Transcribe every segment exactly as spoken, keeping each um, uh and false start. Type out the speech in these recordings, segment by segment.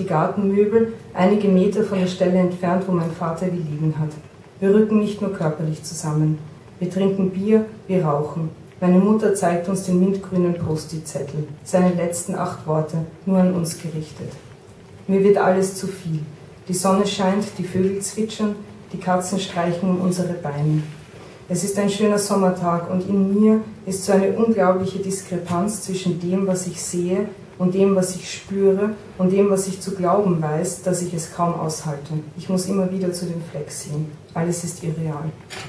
die Gartenmöbel, einige Meter von der Stelle entfernt, wo mein Vater gelegen hat. Wir rücken nicht nur körperlich zusammen. Wir trinken Bier, wir rauchen. Meine Mutter zeigt uns den mintgrünen Post-it-Zettel, seine letzten acht Worte, nur an uns gerichtet. Mir wird alles zu viel. Die Sonne scheint, die Vögel zwitschern, die Katzen streichen um unsere Beine. Es ist ein schöner Sommertag und in mir ist so eine unglaubliche Diskrepanz zwischen dem, was ich sehe und dem, was ich spüre und dem, was ich zu glauben weiß, dass ich es kaum aushalte. Ich muss immer wieder zu dem Fleck sehen. Alles ist irreal.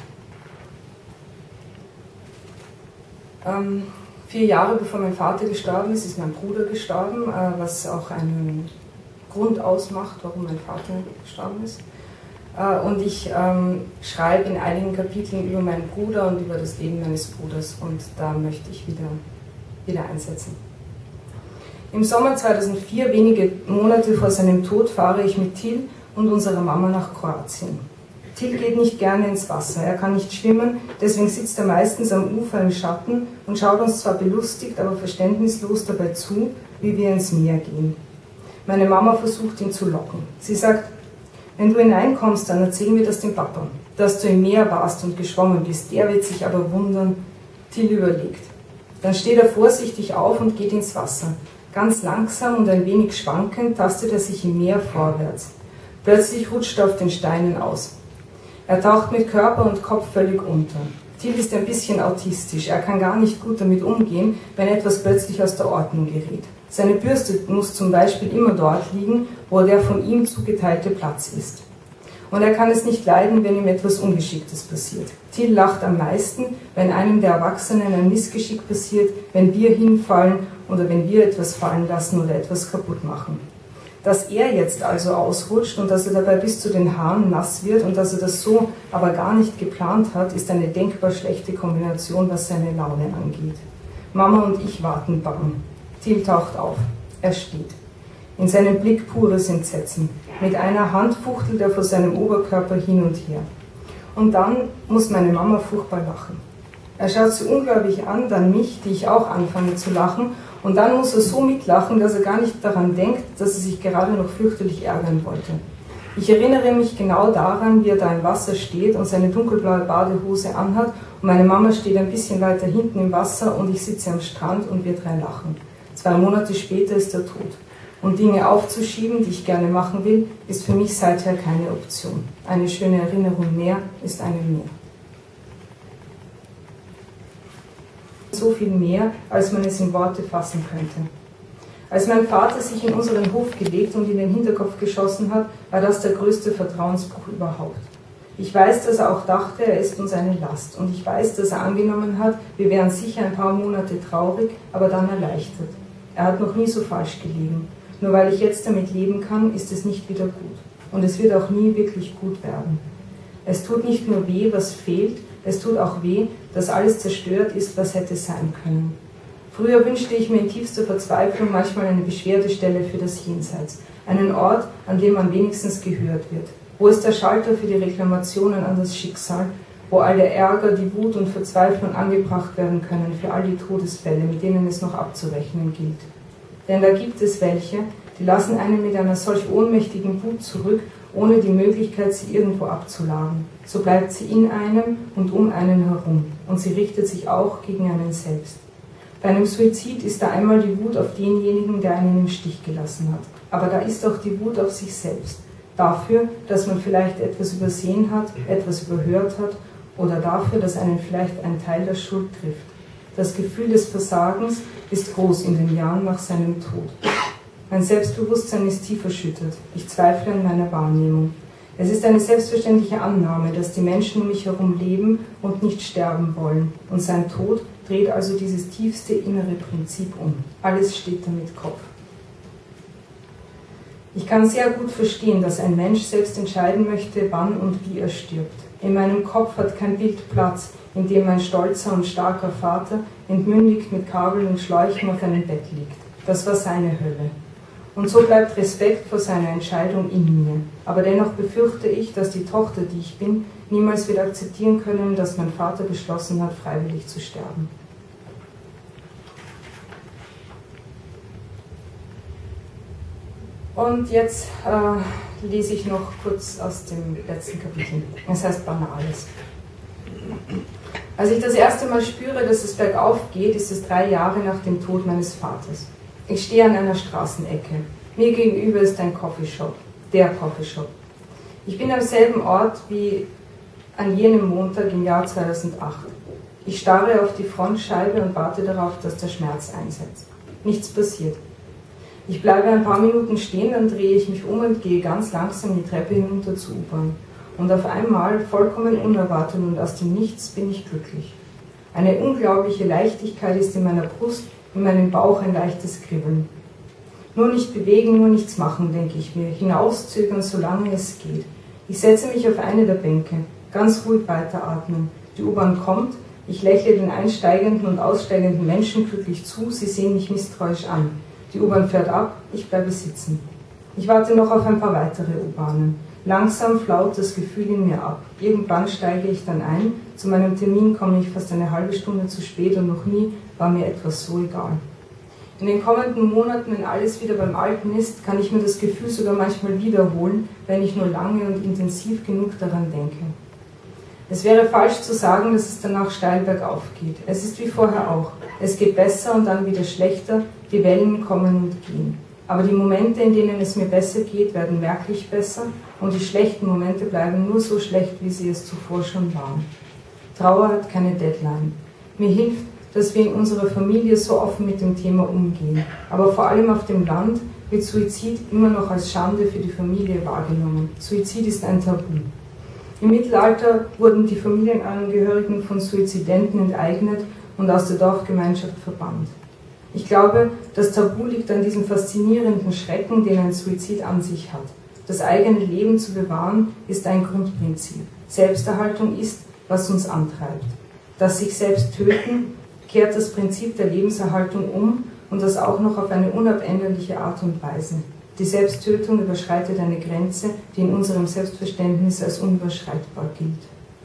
Ähm, vier Jahre bevor mein Vater gestorben ist, ist mein Bruder gestorben, äh, was auch einen Grund ausmacht, warum mein Vater gestorben ist. Und ich ähm, schreibe in einigen Kapiteln über meinen Bruder und über das Leben meines Bruders und da möchte ich wieder, wieder einsetzen. Im Sommer zweitausendvier, wenige Monate vor seinem Tod, fahre ich mit Till und unserer Mama nach Kroatien. Till geht nicht gerne ins Wasser, er kann nicht schwimmen, deswegen sitzt er meistens am Ufer im Schatten und schaut uns zwar belustigt, aber verständnislos dabei zu, wie wir ins Meer gehen. Meine Mama versucht ihn zu locken. Sie sagt: Wenn du hineinkommst, dann erzählen wir das dem Papa, dass du im Meer warst und geschwommen bist. Der wird sich aber wundern. Till überlegt. Dann steht er vorsichtig auf und geht ins Wasser. Ganz langsam und ein wenig schwankend tastet er sich im Meer vorwärts. Plötzlich rutscht er auf den Steinen aus. Er taucht mit Körper und Kopf völlig unter. Till ist ein bisschen autistisch. Er kann gar nicht gut damit umgehen, wenn etwas plötzlich aus der Ordnung gerät. Seine Bürste muss zum Beispiel immer dort liegen, wo der von ihm zugeteilte Platz ist. Und er kann es nicht leiden, wenn ihm etwas Ungeschicktes passiert. Till lacht am meisten, wenn einem der Erwachsenen ein Missgeschick passiert, wenn wir hinfallen oder wenn wir etwas fallen lassen oder etwas kaputt machen. Dass er jetzt also ausrutscht und dass er dabei bis zu den Haaren nass wird und dass er das so aber gar nicht geplant hat, ist eine denkbar schlechte Kombination, was seine Laune angeht. Mama und ich warten bang. Till taucht auf. Er steht. In seinem Blick pures Entsetzen. Mit einer Hand fuchtelt er vor seinem Oberkörper hin und her. Und dann muss meine Mama furchtbar lachen. Er schaut sie unglaublich an, dann mich, die ich auch anfange zu lachen, und dann muss er so mitlachen, dass er gar nicht daran denkt, dass er sich gerade noch fürchterlich ärgern wollte. Ich erinnere mich genau daran, wie er da im Wasser steht und seine dunkelblaue Badehose anhat und meine Mama steht ein bisschen weiter hinten im Wasser und ich sitze am Strand und wir drei lachen. Zwei Monate später ist er tot. Und Dinge aufzuschieben, die ich gerne machen will, ist für mich seither keine Option. Eine schöne Erinnerung mehr ist eine mehr. So viel mehr, als man es in Worte fassen könnte. Als mein Vater sich in unseren Hof gelegt und in den Hinterkopf geschossen hat, war das der größte Vertrauensbruch überhaupt. Ich weiß, dass er auch dachte, er ist uns eine Last. Und ich weiß, dass er angenommen hat, wir wären sicher ein paar Monate traurig, aber dann erleichtert. Er hat noch nie so falsch gelegen. Nur weil ich jetzt damit leben kann, ist es nicht wieder gut. Und es wird auch nie wirklich gut werden. Es tut nicht nur weh, was fehlt, es tut auch weh, dass alles zerstört ist, was hätte sein können. Früher wünschte ich mir in tiefster Verzweiflung manchmal eine Beschwerdestelle für das Jenseits. Einen Ort, an dem man wenigstens gehört wird. Wo ist der Schalter für die Reklamationen an das Schicksal? Wo all der Ärger, die Wut und Verzweiflung angebracht werden können für all die Todesfälle, mit denen es noch abzurechnen gilt. Denn da gibt es welche, die lassen einen mit einer solch ohnmächtigen Wut zurück, ohne die Möglichkeit, sie irgendwo abzuladen. So bleibt sie in einem und um einen herum. Und sie richtet sich auch gegen einen selbst. Bei einem Suizid ist da einmal die Wut auf denjenigen, der einen im Stich gelassen hat. Aber da ist auch die Wut auf sich selbst. Dafür, dass man vielleicht etwas übersehen hat, etwas überhört hat oder dafür, dass einen vielleicht ein Teil der Schuld trifft. Das Gefühl des Versagens ist groß in den Jahren nach seinem Tod. Mein Selbstbewusstsein ist tief erschüttert. Ich zweifle an meiner Wahrnehmung. Es ist eine selbstverständliche Annahme, dass die Menschen um mich herum leben und nicht sterben wollen. Und sein Tod dreht also dieses tiefste innere Prinzip um. Alles steht damit Kopf. Ich kann sehr gut verstehen, dass ein Mensch selbst entscheiden möchte, wann und wie er stirbt. In meinem Kopf hat kein Bild Platz, in dem mein stolzer und starker Vater entmündigt mit Kabeln und Schläuchen auf einem Bett liegt. Das war seine Hölle. Und so bleibt Respekt vor seiner Entscheidung in mir. Aber dennoch befürchte ich, dass die Tochter, die ich bin, niemals wird akzeptieren können, dass mein Vater beschlossen hat, freiwillig zu sterben. Und jetzt äh, lese ich noch kurz aus dem letzten Kapitel. Es heißt Banales. Als ich das erste Mal spüre, dass es bergauf geht, ist es drei Jahre nach dem Tod meines Vaters. Ich stehe an einer Straßenecke. Mir gegenüber ist ein Coffeeshop, der Coffeeshop. Ich bin am selben Ort wie an jenem Montag im Jahr zweitausendacht. Ich starre auf die Frontscheibe und warte darauf, dass der Schmerz einsetzt. Nichts passiert. Ich bleibe ein paar Minuten stehen, dann drehe ich mich um und gehe ganz langsam die Treppe hinunter zur U-Bahn. Und auf einmal, vollkommen unerwartet und aus dem Nichts, bin ich glücklich. Eine unglaubliche Leichtigkeit ist in meiner Brust, in meinem Bauch ein leichtes Kribbeln. Nur nicht bewegen, nur nichts machen, denke ich mir, hinauszögern, solange es geht. Ich setze mich auf eine der Bänke, ganz ruhig weiteratmen. Die U-Bahn kommt, ich lächle den einsteigenden und aussteigenden Menschen glücklich zu, sie sehen mich misstrauisch an. Die U-Bahn fährt ab, ich bleibe sitzen. Ich warte noch auf ein paar weitere U-Bahnen. Langsam flaut das Gefühl in mir ab. Irgendwann steige ich dann ein. Zu meinem Termin komme ich fast eine halbe Stunde zu spät und noch nie war mir etwas so egal. In den kommenden Monaten, wenn alles wieder beim Alten ist, kann ich mir das Gefühl sogar manchmal wiederholen, wenn ich nur lange und intensiv genug daran denke. Es wäre falsch zu sagen, dass es danach steil bergauf geht. Es ist wie vorher auch. Es geht besser und dann wieder schlechter, die Wellen kommen und gehen. Aber die Momente, in denen es mir besser geht, werden merklich besser und die schlechten Momente bleiben nur so schlecht, wie sie es zuvor schon waren. Trauer hat keine Deadline. Mir hilft, dass wir in unserer Familie so offen mit dem Thema umgehen. Aber vor allem auf dem Land wird Suizid immer noch als Schande für die Familie wahrgenommen. Suizid ist ein Tabu. Im Mittelalter wurden die Familienangehörigen von Suizidenten enteignet und aus der Dorfgemeinschaft verbannt. Ich glaube, das Tabu liegt an diesem faszinierenden Schrecken, den ein Suizid an sich hat. Das eigene Leben zu bewahren, ist ein Grundprinzip. Selbsterhaltung ist, was uns antreibt. Das sich selbst töten kehrt das Prinzip der Lebenserhaltung um und das auch noch auf eine unabänderliche Art und Weise. Die Selbsttötung überschreitet eine Grenze, die in unserem Selbstverständnis als unüberschreitbar gilt.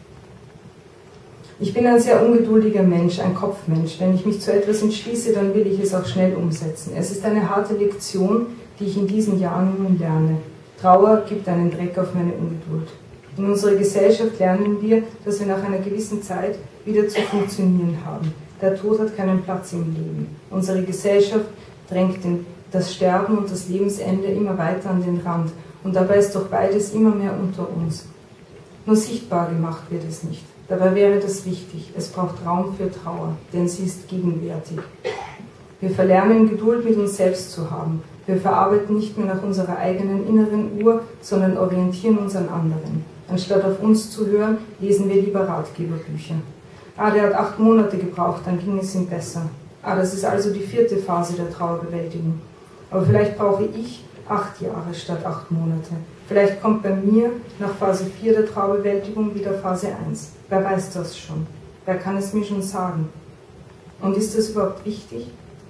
Ich bin ein sehr ungeduldiger Mensch, ein Kopfmensch. Wenn ich mich zu etwas entschließe, dann will ich es auch schnell umsetzen. Es ist eine harte Lektion, die ich in diesen Jahren nun lerne. Trauer gibt einen Dreck auf meine Ungeduld. In unserer Gesellschaft lernen wir, dass wir nach einer gewissen Zeit wieder zu funktionieren haben. Der Tod hat keinen Platz im Leben. Unsere Gesellschaft drängt den, das Sterben und das Lebensende immer weiter an den Rand. Und dabei ist doch beides immer mehr unter uns. Nur sichtbar gemacht wird es nicht. Dabei wäre das wichtig. Es braucht Raum für Trauer, denn sie ist gegenwärtig. Wir verlernen, Geduld mit uns selbst zu haben. Wir verarbeiten nicht mehr nach unserer eigenen inneren Uhr, sondern orientieren uns an anderen. Anstatt auf uns zu hören, lesen wir lieber Ratgeberbücher. Ah, der hat acht Monate gebraucht, dann ging es ihm besser. Ah, das ist also die vierte Phase der Trauerbewältigung. Aber vielleicht brauche ich acht Jahre statt acht Monate. Vielleicht kommt bei mir nach Phase vier der Trauerbewältigung wieder Phase eins. Wer weiß das schon? Wer kann es mir schon sagen? Und ist das überhaupt wichtig?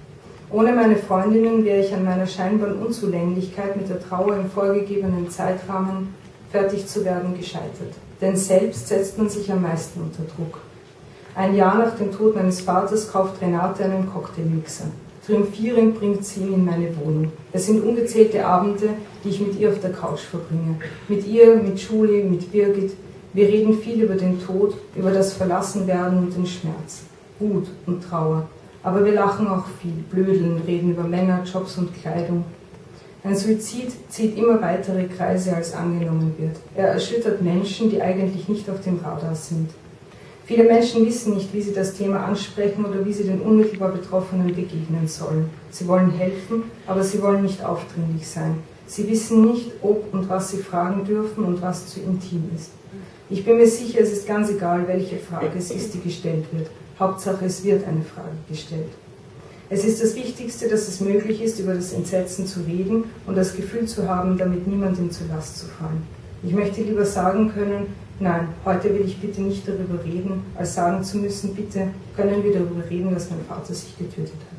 Ohne meine Freundinnen wäre ich an meiner scheinbaren Unzulänglichkeit, mit der Trauer im vorgegebenen Zeitrahmen fertig zu werden, gescheitert. Denn selbst setzt man sich am meisten unter Druck. Ein Jahr nach dem Tod meines Vaters kauft Renate einen Cocktailmixer. Triumphierend bringt sie ihn in meine Wohnung. Es sind ungezählte Abende, die ich mit ihr auf der Couch verbringe. Mit ihr, mit Julie, mit Birgit. Wir reden viel über den Tod, über das Verlassenwerden und den Schmerz. Wut und Trauer. Aber wir lachen auch viel, blödeln, reden über Männer, Jobs und Kleidung. Ein Suizid zieht immer weitere Kreise, als angenommen wird. Er erschüttert Menschen, die eigentlich nicht auf dem Radar sind. Viele Menschen wissen nicht, wie sie das Thema ansprechen oder wie sie den unmittelbar Betroffenen begegnen sollen. Sie wollen helfen, aber sie wollen nicht aufdringlich sein. Sie wissen nicht, ob und was sie fragen dürfen und was zu intim ist. Ich bin mir sicher, es ist ganz egal, welche Frage es ist, die gestellt wird. Hauptsache, es wird eine Frage gestellt. Es ist das Wichtigste, dass es möglich ist, über das Entsetzen zu reden und das Gefühl zu haben, damit niemandem zur Last zu fallen. Ich möchte lieber sagen können, nein, heute will ich bitte nicht darüber reden, als sagen zu müssen, bitte können wir darüber reden, dass mein Vater sich getötet hat.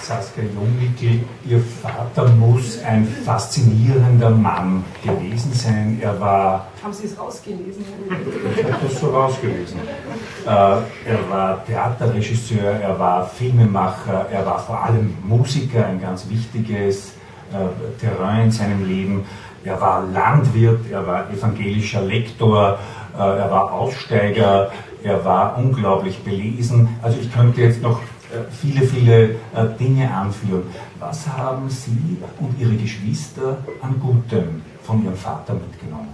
Saskia Jungnickel, Ihr Vater muss ein faszinierender Mann gewesen sein. Er war... Haben Sie es rausgelesen? Ich habe das so rausgelesen. Äh, er war Theaterregisseur, er war Filmemacher, er war vor allem Musiker, ein ganz wichtiges äh, Terrain in seinem Leben. Er war Landwirt, er war evangelischer Lektor, äh, er war Aussteiger, er war unglaublich belesen. Also ich könnte jetzt noch viele, viele äh, Dinge anführen. Was haben Sie und Ihre Geschwister an Gutem von Ihrem Vater mitgenommen?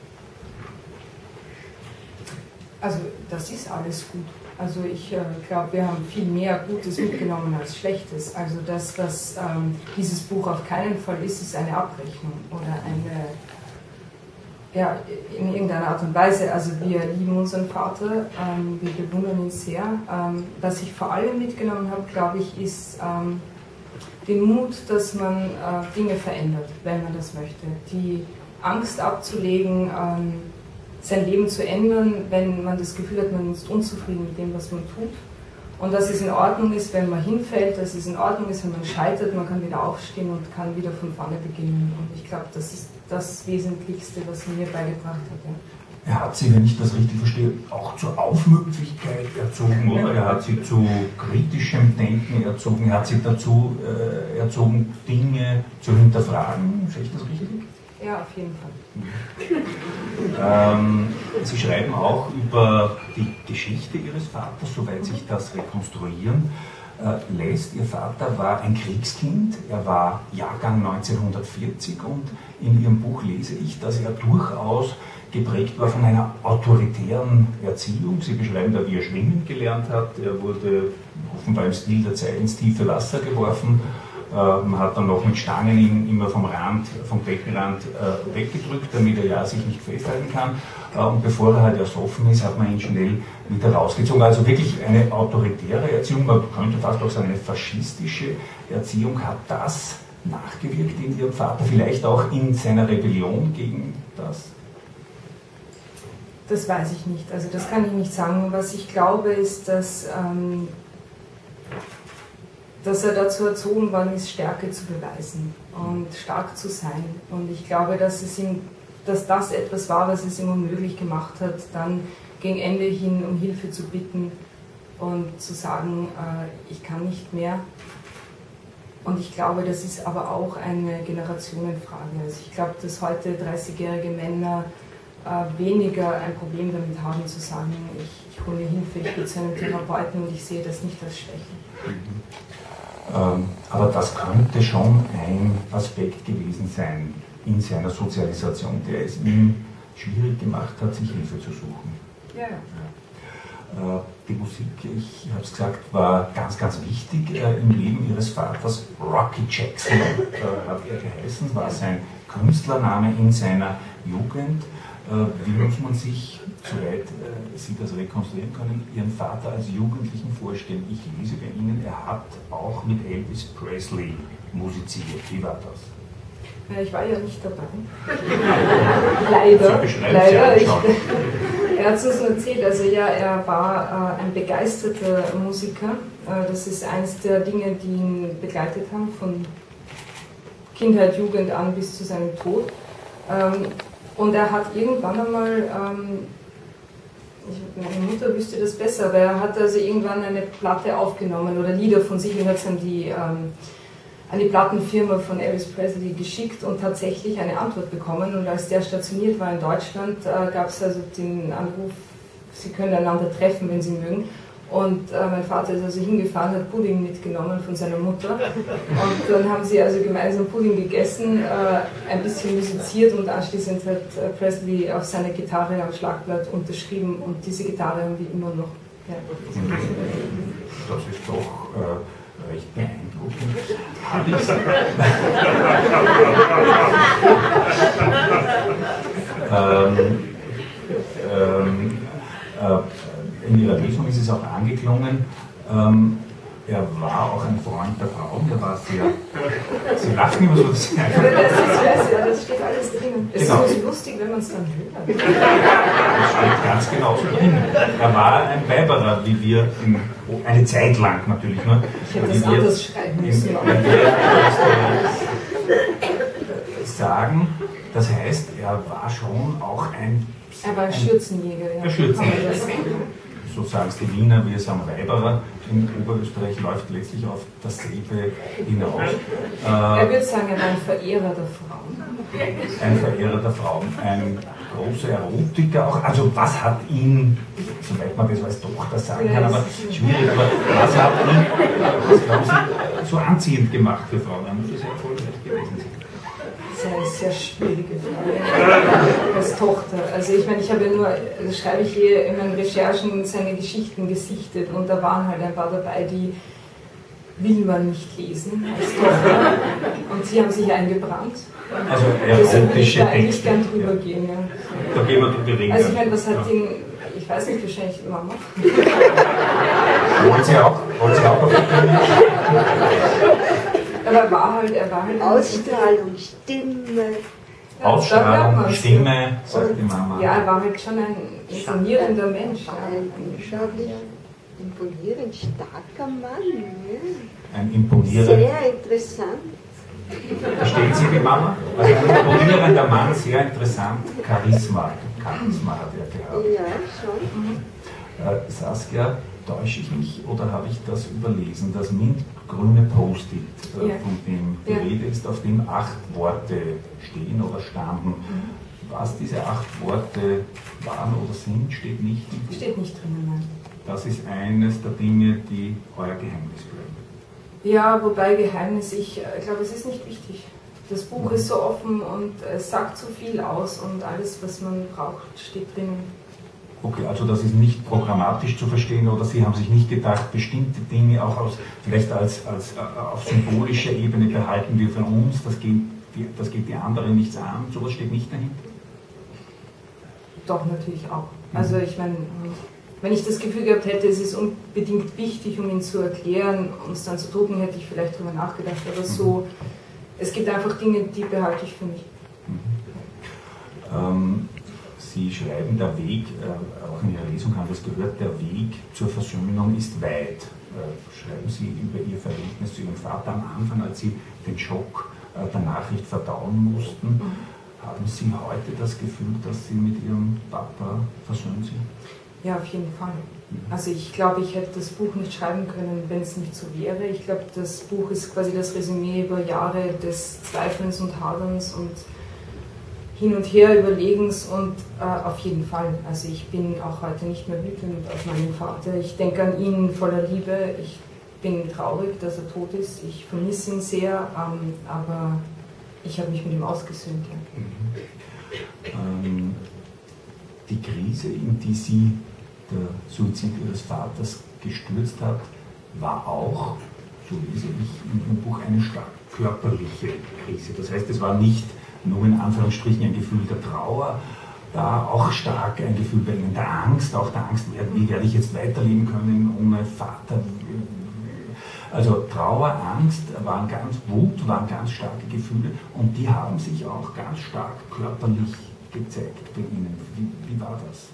Also das ist alles gut. Also ich äh, glaube, wir haben viel mehr Gutes mitgenommen als Schlechtes. Also das, was ähm, dieses Buch auf keinen Fall ist, ist eine Abrechnung oder eine, ja, in irgendeiner Art und Weise. Also wir lieben unseren Vater, ähm, wir bewundern ihn sehr. Ähm, was ich vor allem mitgenommen habe, glaube ich, ist ähm, den Mut, dass man äh, Dinge verändert, wenn man das möchte. Die Angst abzulegen, ähm, sein Leben zu ändern, wenn man das Gefühl hat, man ist unzufrieden mit dem, was man tut. Und dass es in Ordnung ist, wenn man hinfällt, dass es in Ordnung ist, wenn man scheitert, man kann wieder aufstehen und kann wieder von vorne beginnen. Und ich glaube, das ist das Wesentlichste, was er mir beigebracht hat. Ja. Er hat Sie, wenn ich das richtig verstehe, auch zur Aufmüpfigkeit erzogen, oder? Er hat Sie zu kritischem Denken erzogen, er hat Sie dazu äh, erzogen, Dinge zu hinterfragen. Sehe ich das richtig? Ja, auf jeden Fall. ähm, Sie schreiben auch über die Geschichte Ihres Vaters, soweit sich das rekonstruieren äh, lässt. Ihr Vater war ein Kriegskind, er war Jahrgang neunzehnhundertvierzig und in Ihrem Buch lese ich, dass er durchaus geprägt war von einer autoritären Erziehung. Sie beschreiben da, wie er schwimmen gelernt hat. Er wurde offenbar im Stil der Zeit ins tiefe Wasser geworfen. Man hat dann noch mit Stangen ihn immer vom Rand, vom Beckenrand äh, weggedrückt, damit er ja sich nicht festhalten kann. Äh, und bevor er halt ersoffen ist, hat man ihn schnell wieder rausgezogen. Also wirklich eine autoritäre Erziehung, man könnte fast auch sagen, eine faschistische Erziehung. Hat das nachgewirkt in Ihrem Vater, vielleicht auch in seiner Rebellion gegen das? Das weiß ich nicht, also das kann ich nicht sagen. Was ich glaube ist, dass... Ähm dass er dazu erzogen worden ist, Stärke zu beweisen und stark zu sein. Und ich glaube, dass, es ihm, dass das etwas war, was es ihm unmöglich gemacht hat, dann gegen Ende hin um Hilfe zu bitten und zu sagen, äh, ich kann nicht mehr. Und ich glaube, das ist aber auch eine Generationenfrage. Also ich glaube, dass heute dreißigjährige Männer äh, weniger ein Problem damit haben, zu sagen, ich, ich hole mir Hilfe, ich gehe zu einem Therapeuten und ich sehe das nicht als Schwäche. Mhm. Aber das könnte schon ein Aspekt gewesen sein in seiner Sozialisation, der es ihm schwierig gemacht hat, sich Hilfe zu suchen. Ja. Die Musik, ich habe es gesagt, war ganz, ganz wichtig im Leben Ihres Vaters. Rocky Jackson hat er geheißen, war sein Künstlername in seiner Jugend. Wie muss man sich, soweit Sie das rekonstruieren können, Ihren Vater als Jugendlichen vorstellen? Ich lese bei Ihnen, er hat auch mit Elvis Presley musiziert. Wie war das? Ja, ich war ja nicht dabei. Leider. Leider. Ich, er hat es uns nur erzählt. Also ja, er war äh, ein begeisterter Musiker. Äh, das ist eines der Dinge, die ihn begleitet haben, von Kindheit, Jugend an bis zu seinem Tod. Ähm, Und er hat irgendwann einmal, ähm, ich, meine Mutter wüsste das besser, aber er hat also irgendwann eine Platte aufgenommen oder Lieder von sich und hat es an die, ähm, an die Plattenfirma von Elvis Presley geschickt und tatsächlich eine Antwort bekommen. Und als der stationiert war in Deutschland, äh, gab es also den Anruf, Sie können einander treffen, wenn Sie mögen. Und äh, mein Vater ist also hingefahren, hat Pudding mitgenommen von seiner Mutter. Und dann haben sie also gemeinsam Pudding gegessen, äh, ein bisschen musiziert und anschließend hat äh, Presley auf seiner Gitarre am Schlagblatt unterschrieben und diese Gitarre haben wir immer noch. Ja. Das ist doch äh, recht beeindruckend. ähm, ähm, äh, In Ihrer Lesung ist es auch angeklungen, ähm, er war auch ein Freund der Frauen, er war sehr, Sie lachen immer so, das ist ja, das, ist, ja, das steht alles drin. Es genau. ist nur lustig, wenn man es dann hört. Das steht ganz genau so drin. Er war ein Weiberer, wie wir in, eine Zeit lang natürlich. Ne? Ich hätte das anders schreiben müssen. Sagen, das heißt, er war schon auch ein... Er war ein Schürzenjäger. Ja. Ein Schürzenjäger. So sagen es die Wiener, wir sagen Weiberer. In Oberösterreich läuft letztlich auf dasselbe hinaus. Äh, er würde sagen, er war ein Verehrer der Frauen. Ein Verehrer der Frauen, ein großer Erotiker auch. Also was hat ihn, soweit man das als Tochter sagen kann, aber schwierig, aber was hat ihn, was glauben Sie, so anziehend gemacht für Frauen? Er muss das ja erfolgreich gewesen sein. Das ist eine sehr schwierige Frage als Tochter. Also ich meine, ich habe ja nur, das schreibe ich hier in meinen Recherchen, seine Geschichten gesichtet und da waren halt ein paar dabei, die will man nicht lesen als Tochter und sie haben sich eingebrannt. Also deswegen würde ich da Texte. eigentlich gern drüber ja. gehen. Ja. Da gehen wir drüber reden. Also ich meine, was hat ja. ihn, ich weiß nicht, wahrscheinlich Mama. Wollen Sie auch? Wollen Sie auch auf die Bühne? Aber er war halt, er war halt Ausstrahlung, Stimme. Ja, Ausstrahlung, Stimme, sagt die Mama. Ja, er war halt schon ein imponierender Mensch. Ja. Ein unglaublich imponierend starker Mann. Ja. Ein imponierender. Sehr interessant. Verstehen Sie die Mama? Also ein imponierender Mann, sehr interessant. Charisma. Charisma hat er gehabt. Ja, schon. Mhm. Äh, Saskia, täusche ich mich oder habe ich das überlesen? Das mintgrüne Post-it, äh, ja. von dem die ja. Rede ist, auf dem acht Worte stehen oder standen. Mhm. Was diese acht Worte waren oder sind, steht nicht im Buch. Steht nicht drin, nein. Das ist eines der Dinge, die euer Geheimnis bleiben. Ja, wobei Geheimnis, ich äh, glaube, es ist nicht wichtig. Das Buch mhm. ist so offen und es sagt so viel aus und alles, was man braucht, steht drin. Okay, also das ist nicht programmatisch zu verstehen oder Sie haben sich nicht gedacht, bestimmte Dinge auch aus, vielleicht als, als äh, auf symbolischer Ebene behalten wir für uns, das geht, die, das geht die anderen nichts an, sowas steht nicht dahinter? Doch, natürlich auch. Also ich meine, wenn ich das Gefühl gehabt hätte, es ist unbedingt wichtig, um ihn zu erklären, um es dann zu drucken, hätte ich vielleicht darüber nachgedacht, aber so, es gibt einfach Dinge, die behalte ich für mich. Mhm. Ähm, Sie schreiben, der Weg, äh, auch in Ihrer Lesung haben wir es gehört, der Weg zur Versöhnung ist weit. Äh, schreiben Sie über Ihr Verhältnis zu Ihrem Vater am Anfang, als Sie den Schock äh, der Nachricht verdauen mussten. Mhm. Haben Sie heute das Gefühl, dass Sie mit Ihrem Papa versöhnt sind? Ja, auf jeden Fall. Mhm. Also ich glaube, ich hätte das Buch nicht schreiben können, wenn es nicht so wäre. Ich glaube, das Buch ist quasi das Resümee über Jahre des Zweifelns und Haderns und hin und her Überlegens und äh, auf jeden Fall. Also ich bin auch heute nicht mehr wütend auf meinen Vater. Ich denke an ihn voller Liebe. Ich bin traurig, dass er tot ist. Ich vermisse ihn sehr, ähm, aber ich habe mich mit ihm ausgesöhnt. Ja. Mhm. Ähm, die Krise, in die Sie der Suizid Ihres Vaters gestürzt hat, war auch, so lese ich in Ihrem Buch, eine stark körperliche Krise. Das heißt, es war nicht nur in Anführungsstrichen ein Gefühl der Trauer, da auch stark ein Gefühl bei Ihnen der Angst, auch der Angst, wie werde ich jetzt weiterleben können ohne Vater. Also Trauer, Angst waren ganz, Wut waren ganz starke Gefühle und die haben sich auch ganz stark körperlich gezeigt bei Ihnen. Wie, wie war das?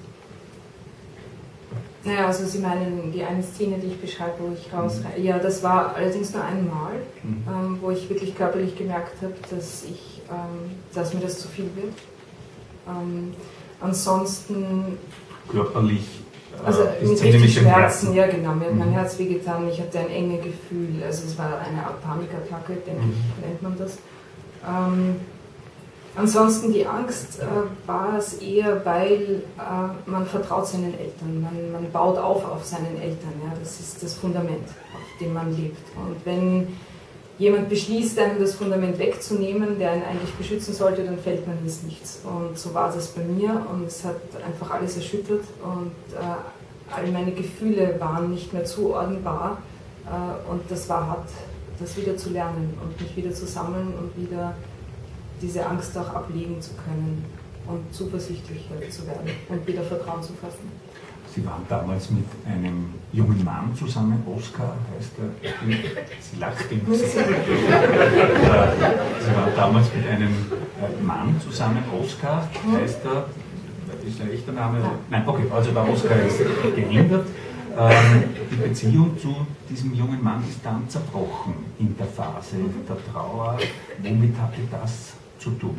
Naja, also Sie meinen die eine Szene, die ich beschreibe, wo ich raus... Mhm. Ja, das war allerdings nur einmal, mhm. ähm, wo ich wirklich körperlich gemerkt habe, dass, ich, ähm, dass mir das zu viel wird. Ähm, ansonsten... Körperlich? Äh, also mit richtig Schmerzen, ja genau, mir hat mhm. mein Herz wehgetan, ich hatte ein enge Gefühl, also es war eine Art Panikattacke, denke mhm. ich, nennt man das. Ähm, Ansonsten die Angst äh, war es eher, weil äh, man vertraut seinen Eltern, man, man baut auf auf seinen Eltern, ja? Das ist das Fundament, auf dem man lebt. Und wenn jemand beschließt, einem das Fundament wegzunehmen, der einen eigentlich beschützen sollte, dann fällt man ins Nichts. Und so war das bei mir und es hat einfach alles erschüttert und äh, all meine Gefühle waren nicht mehr zuordnenbar äh, und das war hart, das wieder zu lernen und mich wieder zu sammeln und wieder diese Angst auch ablegen zu können und zuversichtlicher zu werden und wieder Vertrauen zu fassen. Sie waren damals mit einem jungen Mann zusammen, Oskar heißt er, sie lacht im Gesicht. Sie waren damals mit einem Mann zusammen, Oskar heißt er, ist ein echter Name? Nein, okay, also der Oskar ist gehindert. Ähm, die Beziehung zu diesem jungen Mann ist dann zerbrochen in der Phase der Trauer. Womit hatte das zu tun?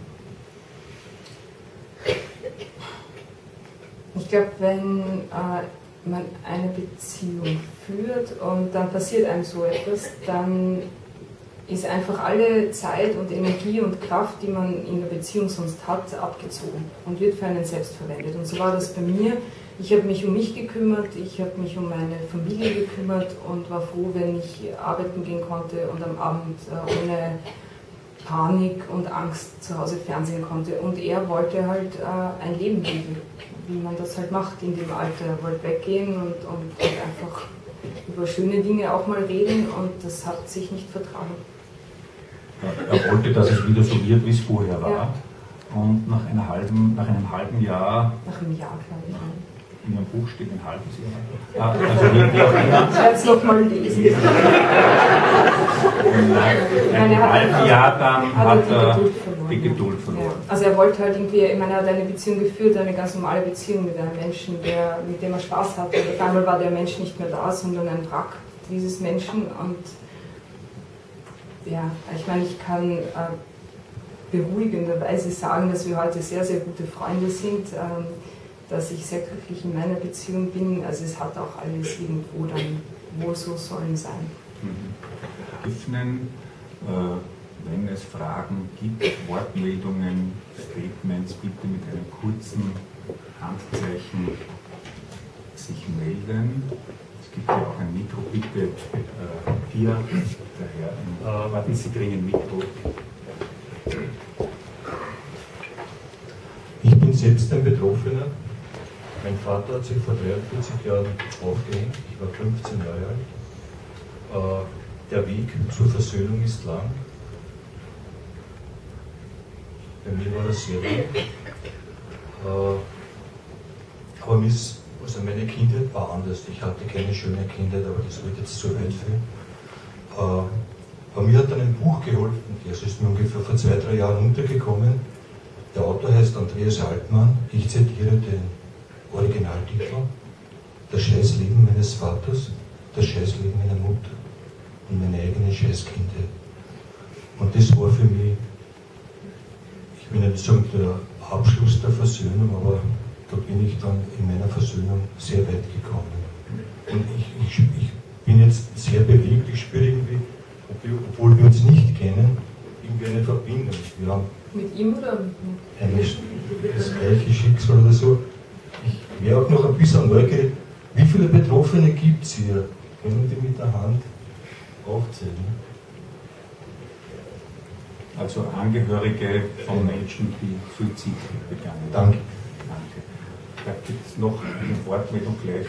Ich glaube, wenn äh, man eine Beziehung führt und dann passiert einem so etwas, dann ist einfach alle Zeit und Energie und Kraft, die man in der Beziehung sonst hat, abgezogen und wird für einen selbst verwendet. Und so war das bei mir. Ich habe mich um mich gekümmert, ich habe mich um meine Familie gekümmert und war froh, wenn ich arbeiten gehen konnte und am Abend äh, ohne Panik und Angst zu Hause fernsehen konnte. Und er wollte halt äh, ein Leben leben, wie man das halt macht in dem Alter. Er wollte weggehen und, und, und einfach über schöne Dinge auch mal reden und das hat sich nicht vertragen. Er wollte, dass es wieder so wird, wie es vorher war. Ja. Und nach, einer halben, nach einem halben Jahr, nach einem Jahr, glaube ich. In Ihrem Buch steht ein halbes Jahr. Ah, also wie auch immer. Ich werde es nochmal lesen. Nach einem halben Jahr dann hat er die Geduld verloren. Ja. Also er wollte halt irgendwie, ich meine, er hat eine Beziehung geführt, eine ganz normale Beziehung mit einem Menschen, der, mit dem er Spaß hatte. Und auf einmal war der Mensch nicht mehr da, sondern ein Wrack dieses Menschen. Und ja, ich meine, ich kann äh, beruhigenderweise sagen, dass wir heute sehr, sehr gute Freunde sind, ähm, dass ich sehr glücklich in meiner Beziehung bin. Also es hat auch alles irgendwo dann wohl so sollen sein. Mhm. Öffnen, äh, wenn es Fragen gibt, Wortmeldungen, Statements, bitte mit einem kurzen Handzeichen sich melden. Es gibt ja auch ein Mikro, bitte äh, hier, der Herr, äh, warten Sie, kriegen ein Mikro. Ich bin selbst ein Betroffener. Mein Vater hat sich vor dreiundvierzig Jahren aufgehängt, ich war fünfzehn Jahre alt. Äh, der Weg zur Versöhnung ist lang. Bei mir war das sehr lang. Äh, aber mir ist, also meine Kindheit war anders. Ich hatte keine schöne Kindheit, aber das wird jetzt zu weit führen. Äh, aber mir hat dann ein Buch geholfen, das ist mir ungefähr vor zwei, drei Jahren untergekommen. Der Autor heißt Andreas Altmann. Ich zitiere den Originaltitel: Das Scheißleben meines Vaters, das Scheißleben meiner Mutter und meine eigene Scheißkindheit. Und das war für mich, ich will nicht sagen, der Abschluss der Versöhnung, aber da bin ich dann in meiner Versöhnung sehr weit gekommen. Und ich, ich, ich bin jetzt sehr bewegt, ich spüre irgendwie, obwohl wir uns nicht kennen, irgendwie eine Verbindung. Wir haben mit ihm oder mit mir? Das gleiche Schicksal oder so. Ich wäre auch noch ein bisschen neugierig, wie viele Betroffene gibt es hier? Können die mit der Hand aufzählen? Also Angehörige von Menschen, die Suizid begangen haben. Danke. Danke. Da gibt es noch eine Wortmeldung gleich.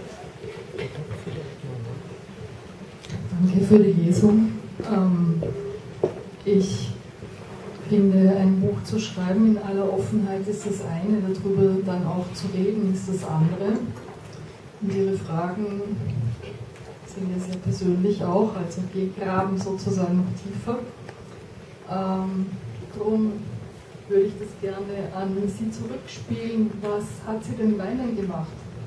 Danke für die Lesung. Ähm, ich finde, ein Buch zu schreiben in aller Offenheit ist das eine, darüber dann auch zu reden ist das andere. Und Ihre Fragen sind ja sehr persönlich auch, also wir graben sozusagen noch tiefer. Ähm, darum würde ich das gerne an Sie zurückspielen. Was hat Sie denn weinen gemacht?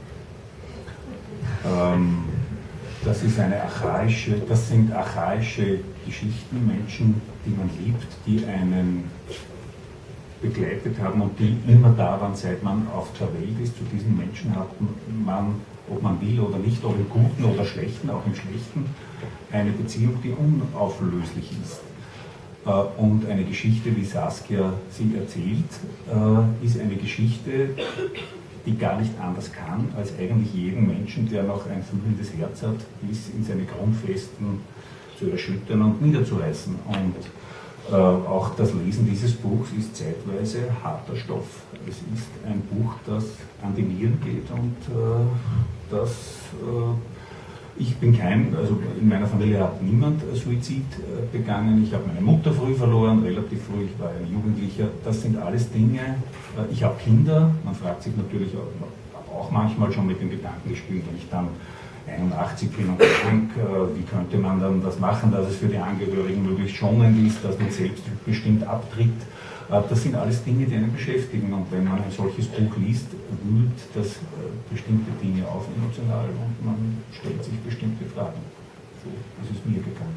Ähm, das ist eine archaische, das sind archaische Geschichten, Menschen, die man liebt, die einen begleitet haben und die immer da waren, seit man auf der Welt ist. Zu diesen Menschen hat man, ob man will oder nicht, ob im Guten oder Schlechten, auch im Schlechten, eine Beziehung, die unauflöslich ist. Und eine Geschichte, wie Saskia sie erzählt, ist eine Geschichte, die gar nicht anders kann, als eigentlich jeden Menschen, der noch ein fühlendes Herz hat, bis in seine Grundfesten zu erschüttern und niederzureißen. Und äh, auch das Lesen dieses Buchs ist zeitweise harter Stoff. Es ist ein Buch, das an die Nieren geht und äh, das, äh, ich bin kein, also in meiner Familie hat niemand Suizid äh, begangen. Ich habe meine Mutter früh verloren, relativ früh, ich war ein Jugendlicher. Das sind alles Dinge, äh, ich habe Kinder, man fragt sich natürlich auch, auch manchmal schon mit dem Gedanken gespielt, wenn ich dann einundachtzig bin und krank, wie könnte man dann das machen, dass es für die Angehörigen möglichst schonend ist, dass man selbstbestimmt abtritt. Das sind alles Dinge, die einen beschäftigen, und wenn man ein solches Buch liest, wühlt das bestimmte Dinge auf emotional und man stellt sich bestimmte Fragen. So ist es mir gegangen.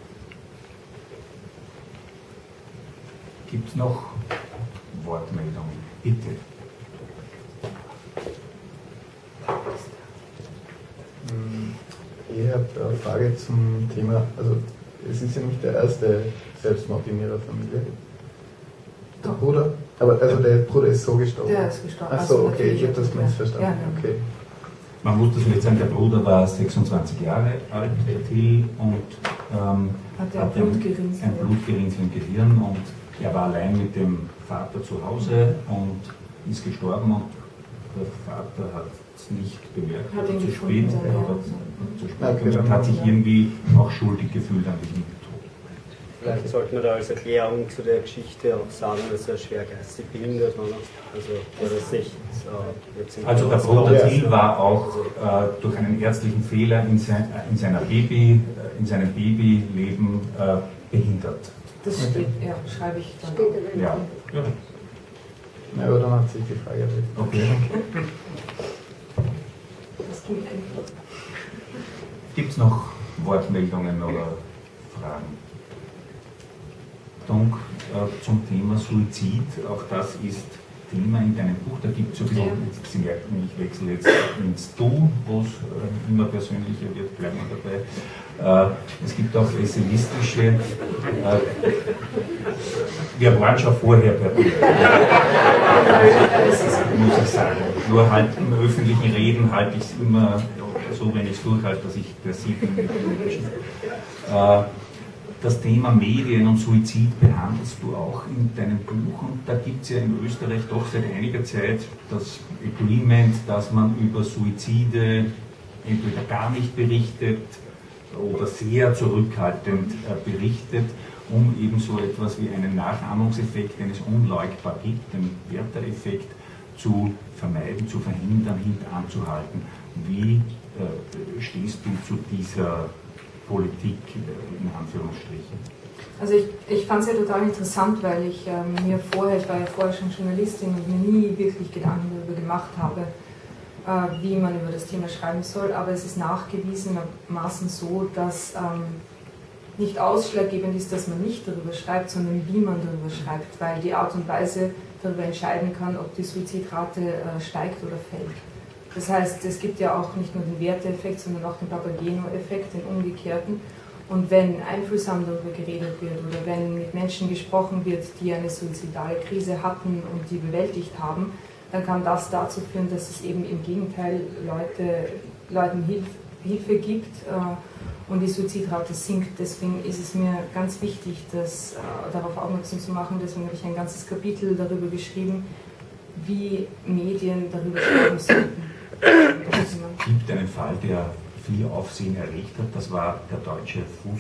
Gibt es noch Wortmeldungen? Bitte. Ich habe eine Frage zum Thema, also es ist ja nicht der erste Selbstmord in Ihrer Familie. Der Bruder? Aber also der Bruder ist so gestorben? Der ist gestorben. Ach so, okay, ich habe das missverstanden. Ja, okay. Man muss das vielleicht sagen, der Bruder war sechsundzwanzig Jahre alt, der Till, und ähm, hat ein Blutgerinnseln ein Blutgerinnseln im Gehirn, und er war allein mit dem Vater zu Hause und ist gestorben, und der Vater hat es nicht bemerkt, hat ihn zu gefunden, spät, ja. oder zu spät, Okay, und hat sich irgendwie auch schuldig gefühlt an diesem Tod. Vielleicht sollte man da als Erklärung zu der Geschichte auch sagen, dass er schwer geistig behindert war. Also, war das nicht, äh, jetzt in also der Bruder Till war auch äh, durch einen ärztlichen Fehler in, sein, in, seiner Baby, äh, in seinem Babyleben äh, behindert. Das steht, ja, schreibe ich dann. Steht Ja. Ja. Ja, aber dann hat sich die Frage erledigt. Okay. Das ging einfach. Gibt es noch Wortmeldungen oder Fragen? Dank äh, zum Thema Suizid, auch das ist Thema in deinem Buch, da gibt es so viel, Sie merken, ich wechsle jetzt ins Du, wo es äh, immer persönlicher wird, bleiben wir dabei. Äh, es gibt auch essayistische, äh, wir waren schon vorher per Bild, muss ich sagen. Nur halt im öffentlichen Reden halte ich es immer so, wenn ich es durchhalte, dass ich per Sie bin mit den Menschen. Äh, Das Thema Medien und Suizid behandelst du auch in deinem Buch, und da gibt es ja in Österreich doch seit einiger Zeit das Agreement, dass man über Suizide entweder gar nicht berichtet oder sehr zurückhaltend äh, berichtet, um eben so etwas wie einen Nachahmungseffekt, den es unleugbar gibt, den Werther-Effekt, zu vermeiden, zu verhindern, hintanzuhalten. Wie äh, stehst du zu dieser Politik in Anführungsstrichen? Also ich, ich fand es ja total interessant, weil ich ähm, mir vorher, ich war ja vorher schon Journalistin und mir nie wirklich Gedanken darüber gemacht habe, äh, wie man über das Thema schreiben soll, aber es ist nachgewiesenermaßen so, dass ähm, nicht ausschlaggebend ist, dass man nicht darüber schreibt, sondern wie man darüber schreibt, weil die Art und Weise darüber entscheiden kann, ob die Suizidrate äh, steigt oder fällt. Das heißt, es gibt ja auch nicht nur den Werteeffekt, sondern auch den Papageno-Effekt, den umgekehrten. Und wenn einfühlsam darüber geredet wird oder wenn mit Menschen gesprochen wird, die eine suizidale Krise hatten und die bewältigt haben, dann kann das dazu führen, dass es eben im Gegenteil Leute, Leuten Hilf, Hilfe gibt äh, und die Suizidrate sinkt. Deswegen ist es mir ganz wichtig, das, äh, darauf aufmerksam zu machen. Deswegen habe ich ein ganzes Kapitel darüber geschrieben, wie Medien darüber schreiben sollten. Es gibt einen Fall, der viel Aufsehen erregt hat. Das war der deutsche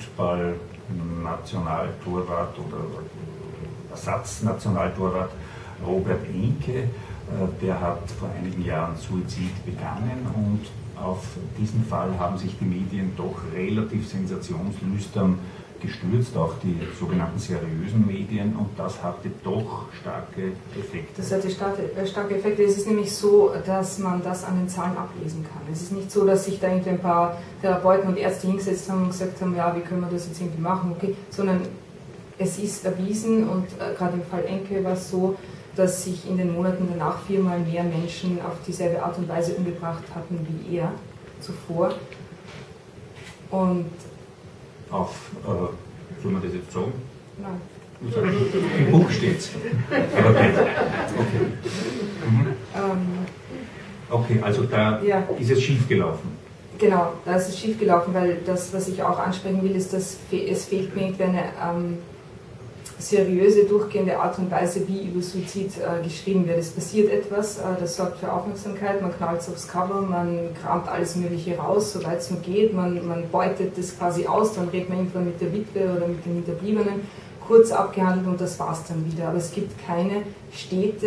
Fußball-Nationaltorwart oder Ersatznationaltorwart Robert Enke. Der hat vor einigen Jahren Suizid begangen, und auf diesen Fall haben sich die Medien doch relativ sensationslüstern gestürzt, auch die sogenannten seriösen Medien, und das hatte doch starke Effekte. Das hatte starke, äh, starke Effekte. Es ist nämlich so, dass man das an den Zahlen ablesen kann. Es ist nicht so, dass sich da irgendwie ein paar Therapeuten und Ärzte hingesetzt haben und gesagt haben, ja, wie können wir das jetzt irgendwie machen, okay, sondern es ist erwiesen, und äh, gerade im Fall Enke war es so, dass sich in den Monaten danach viermal mehr Menschen auf dieselbe Art und Weise umgebracht hatten wie er zuvor. Und auf, äh, soll man das jetzt sagen? nein. Im Buch steht's. Aber okay. Okay. Mhm. Ähm, Okay, also da ja. ist es schief gelaufen. Genau, da ist es schief gelaufen, weil das, was ich auch ansprechen will, ist, dass es fehlt mir irgendwie eine ähm, seriöse, durchgehende Art und Weise, wie über Suizid äh, geschrieben wird. Es passiert etwas, äh, das sorgt für Aufmerksamkeit, man knallt es aufs Cover, man kramt alles Mögliche raus, soweit es nur geht, man, man beutet das quasi aus, dann redet man irgendwann mit der Witwe oder mit den Hinterbliebenen, kurz abgehandelt, und das war es dann wieder. Aber es gibt keine stete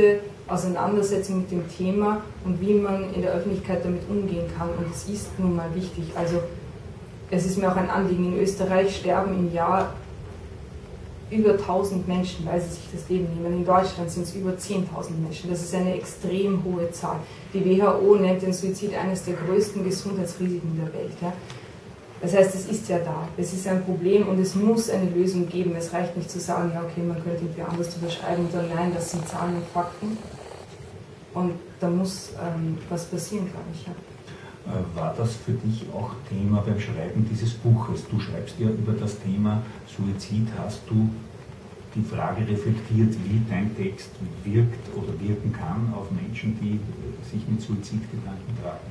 Auseinandersetzung mit dem Thema und wie man in der Öffentlichkeit damit umgehen kann. Und es ist nun mal wichtig. Also es ist mir auch ein Anliegen. In Österreich sterben im Jahr über tausend Menschen, weil sie sich das Leben nehmen. In Deutschland sind es über zehntausend Menschen. Das ist eine extrem hohe Zahl. Die W H O nennt den Suizid eines der größten Gesundheitsrisiken der Welt. Ja? Das heißt, es ist ja da. Es ist ein Problem und es muss eine Lösung geben. Es reicht nicht zu sagen, ja okay, man könnte irgendwie anders drüber schreiben und dann nein, das sind Zahlen und Fakten. Und da muss ähm, was passieren, glaube ich. Ja. War das für dich auch Thema beim Schreiben dieses Buches? Du schreibst ja über das Thema Suizid. Hast du die Frage reflektiert, wie dein Text wirkt oder wirken kann auf Menschen, die sich mit Suizidgedanken tragen?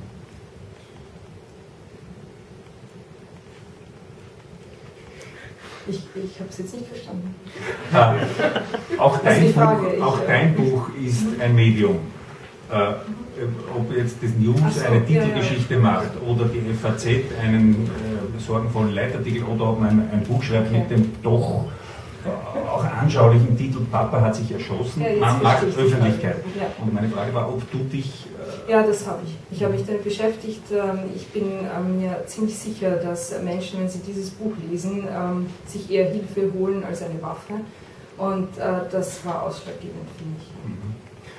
Ich, ich habe es jetzt nicht verstanden. Ah, auch dein, Buch, auch dein Buch ist ein Medium. Äh, ob jetzt das News so, eine Titelgeschichte ja, ja. macht oder die F A Z einen äh, sorgenvollen Leitartikel oder ob man ein, ein Buch schreibt okay. mit dem doch äh, auch anschaulichen Titel Papa hat sich erschossen, ja, man mag Öffentlichkeit. Ja. Und meine Frage war, ob du dich... Äh, ja, das habe ich. Ich habe mich damit beschäftigt. Ähm, ich bin ähm, mir ziemlich sicher, dass Menschen, wenn sie dieses Buch lesen, ähm, sich eher Hilfe holen als eine Waffe. Und äh, das war ausschlaggebend für mich. Mhm.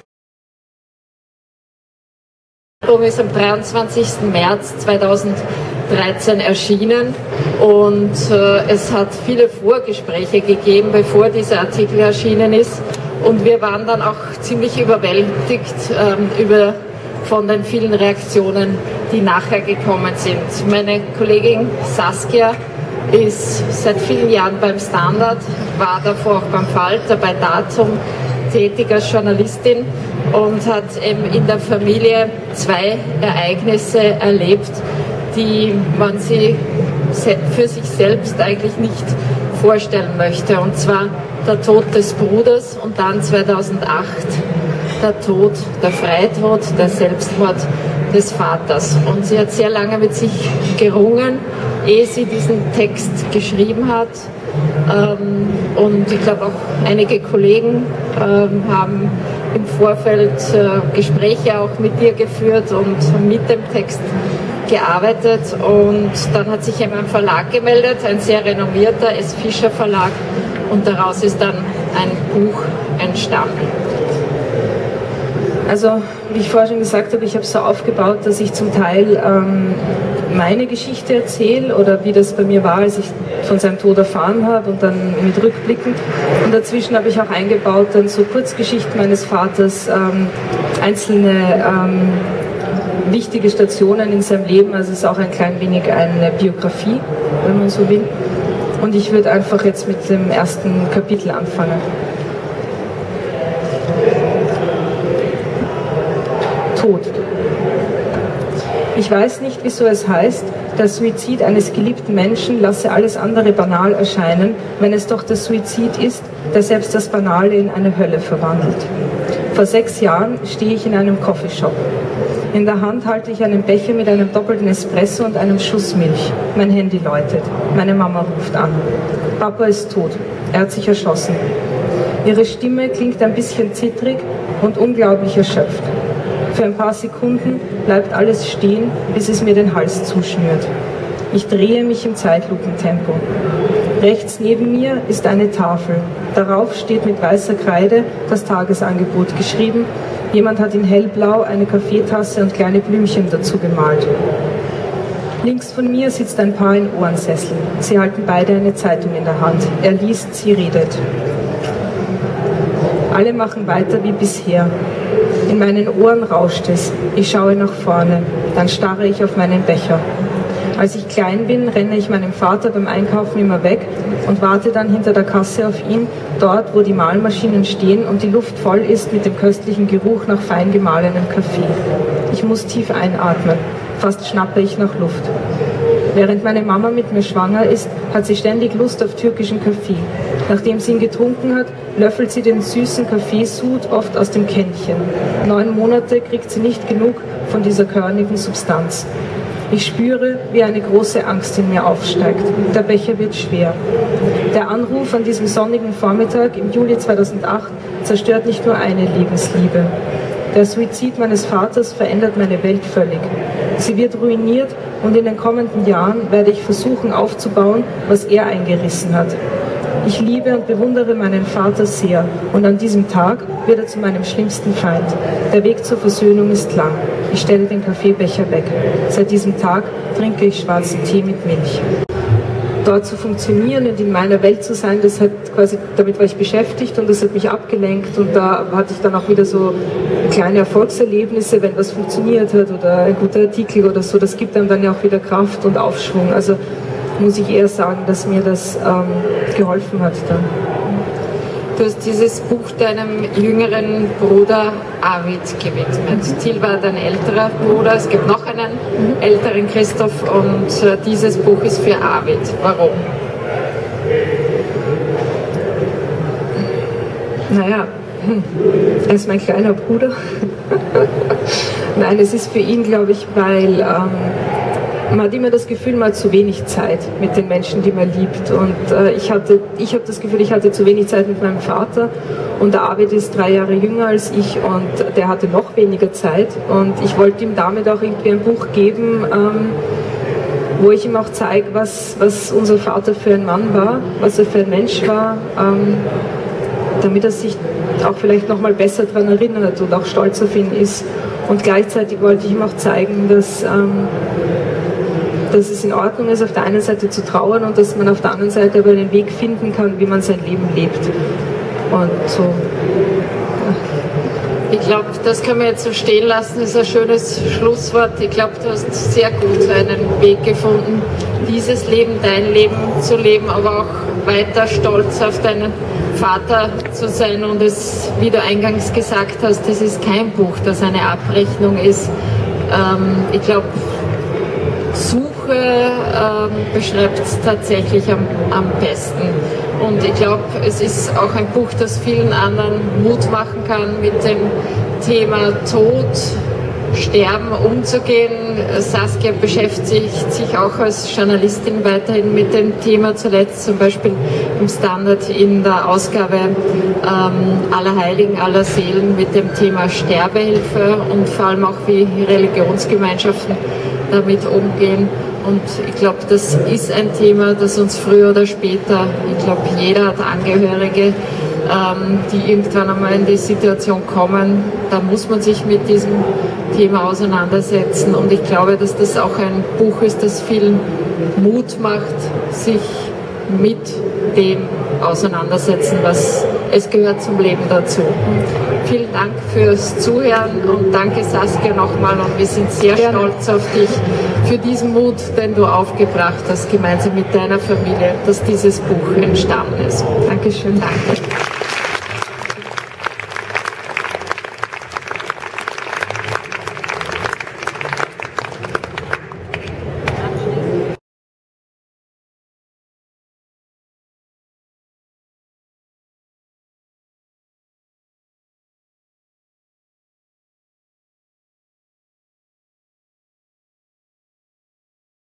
Das Buch ist am dreiundzwanzigsten März zweitausenddreizehn erschienen und äh, es hat viele Vorgespräche gegeben, bevor dieser Artikel erschienen ist, und wir waren dann auch ziemlich überwältigt ähm, über, von den vielen Reaktionen, die nachher gekommen sind. Meine Kollegin Saskia ist seit vielen Jahren beim Standard, war davor auch beim Falter, bei Datum tätig als Journalistin und hat eben in der Familie zwei Ereignisse erlebt, die man sich für sich selbst eigentlich nicht vorstellen möchte. Und zwar der Tod des Bruders und dann zweitausendacht der Tod, der Freitod, der Selbstmord des Vaters. Und sie hat sehr lange mit sich gerungen, ehe sie diesen Text geschrieben hat. Ähm, und ich glaube auch einige Kollegen ähm, haben im Vorfeld äh, Gespräche auch mit ihr geführt und mit dem Text gearbeitet. Und dann hat sich eben ein Verlag gemeldet, ein sehr renommierter S. Fischer Verlag, und daraus ist dann ein Buch entstanden. Also, wie ich vorher schon gesagt habe, ich habe es so aufgebaut, dass ich zum Teil ähm, meine Geschichte erzähle oder wie das bei mir war, als ich von seinem Tod erfahren habe, und dann mit Rückblicken. Und dazwischen habe ich auch eingebaut dann so Kurzgeschichten meines Vaters, ähm, einzelne ähm, wichtige Stationen in seinem Leben. Also es ist auch ein klein wenig eine Biografie, wenn man so will. Und ich würde einfach jetzt mit dem ersten Kapitel anfangen. Tod. Ich weiß nicht, wieso es heißt, der Suizid eines geliebten Menschen lasse alles andere banal erscheinen, wenn es doch der Suizid ist, der selbst das Banale in eine Hölle verwandelt. Vor sechs Jahren stehe ich in einem Coffeeshop. In der Hand halte ich einen Becher mit einem doppelten Espresso und einem Schuss Milch. Mein Handy läutet. Meine Mama ruft an. Papa ist tot. Er hat sich erschossen. Ihre Stimme klingt ein bisschen zittrig und unglaublich erschöpft. Für ein paar Sekunden bleibt alles stehen, bis es mir den Hals zuschnürt. Ich drehe mich im Zeitlupentempo. Rechts neben mir ist eine Tafel. Darauf steht mit weißer Kreide das Tagesangebot geschrieben. Jemand hat in hellblau eine Kaffeetasse und kleine Blümchen dazu gemalt. Links von mir sitzt ein Paar in Ohrensesseln. Sie halten beide eine Zeitung in der Hand. Er liest, sie redet. Alle machen weiter wie bisher. In meinen Ohren rauscht es. Ich schaue nach vorne. Dann starre ich auf meinen Becher. Als ich klein bin, renne ich meinem Vater beim Einkaufen immer weg und warte dann hinter der Kasse auf ihn, dort, wo die Mahlmaschinen stehen und die Luft voll ist mit dem köstlichen Geruch nach fein gemahlenem Kaffee. Ich muss tief einatmen. Fast schnappe ich nach Luft. Während meine Mama mit mir schwanger ist, hat sie ständig Lust auf türkischen Kaffee. Nachdem sie ihn getrunken hat, löffelt sie den süßen Kaffeesud oft aus dem Kännchen. Neun Monate kriegt sie nicht genug von dieser körnigen Substanz. Ich spüre, wie eine große Angst in mir aufsteigt. Der Becher wird schwer. Der Anruf an diesem sonnigen Vormittag im Juli zweitausendacht zerstört nicht nur eine Lebensliebe. Der Suizid meines Vaters verändert meine Welt völlig. Sie wird ruiniert und in den kommenden Jahren werde ich versuchen aufzubauen, was er eingerissen hat. Ich liebe und bewundere meinen Vater sehr und an diesem Tag wird er zu meinem schlimmsten Feind. Der Weg zur Versöhnung ist lang. Ich stelle den Kaffeebecher weg. Seit diesem Tag trinke ich schwarzen Tee mit Milch. Dort zu funktionieren und in meiner Welt zu sein, das hat quasi, damit war ich beschäftigt und das hat mich abgelenkt und da hatte ich dann auch wieder so kleine Erfolgserlebnisse, wenn was funktioniert hat oder ein guter Artikel oder so, das gibt einem dann ja auch wieder Kraft und Aufschwung. Also muss ich eher sagen, dass mir das ähm, geholfen hat dann. Du hast dieses Buch deinem jüngeren Bruder Arvid gewidmet. Mhm. Till war dein älterer Bruder, es gibt noch einen mhm. älteren Christoph und äh, dieses Buch ist für Arvid. Warum? Naja, hm. er ist mein kleiner Bruder. Nein, es ist für ihn, glaube ich, weil ähm, man hat immer das Gefühl, man hat zu wenig Zeit mit den Menschen, die man liebt. Und äh, ich hatte, ich habe das Gefühl, ich hatte zu wenig Zeit mit meinem Vater. Und der Arvid ist drei Jahre jünger als ich und der hatte noch weniger Zeit. Und ich wollte ihm damit auch irgendwie ein Buch geben, ähm, wo ich ihm auch zeige, was, was unser Vater für ein Mann war, was er für ein Mensch war, ähm, damit er sich auch vielleicht noch mal besser daran erinnert und auch stolz auf ihn ist. Und gleichzeitig wollte ich ihm auch zeigen, dass ähm, dass es in Ordnung ist, auf der einen Seite zu trauern und dass man auf der anderen Seite aber einen Weg finden kann, wie man sein Leben lebt. Und so. Ich glaube, das können wir jetzt so stehen lassen, das ist ein schönes Schlusswort. Ich glaube, du hast sehr gut einen Weg gefunden, dieses Leben, dein Leben zu leben, aber auch weiter stolz auf deinen Vater zu sein. Und es, wie du eingangs gesagt hast, das ist kein Buch, das eine Abrechnung ist. Ähm, ich glaube, Suche ähm, beschreibt es tatsächlich am, am besten. Und ich glaube, es ist auch ein Buch, das vielen anderen Mut machen kann, mit dem Thema Tod, Sterben umzugehen. Saskia beschäftigt sich auch als Journalistin weiterhin mit dem Thema, zuletzt zum Beispiel im Standard in der Ausgabe ähm, Aller Heiligen, aller Seelen mit dem Thema Sterbehilfe und vor allem auch wie Religionsgemeinschaften damit umgehen. Und ich glaube, das ist ein Thema, das uns früher oder später, ich glaube, jeder hat Angehörige, ähm, die irgendwann einmal in die Situation kommen. Da muss man sich mit diesem Thema auseinandersetzen. Und ich glaube, dass das auch ein Buch ist, das vielen Mut macht, sich mit dem auseinandersetzen, was es gehört zum Leben dazu. Vielen Dank fürs Zuhören und danke Saskia nochmal und wir sind sehr Gerne. stolz auf dich für diesen Mut, den du aufgebracht hast, gemeinsam mit deiner Familie, dass dieses Buch entstanden ist. Dankeschön. Danke.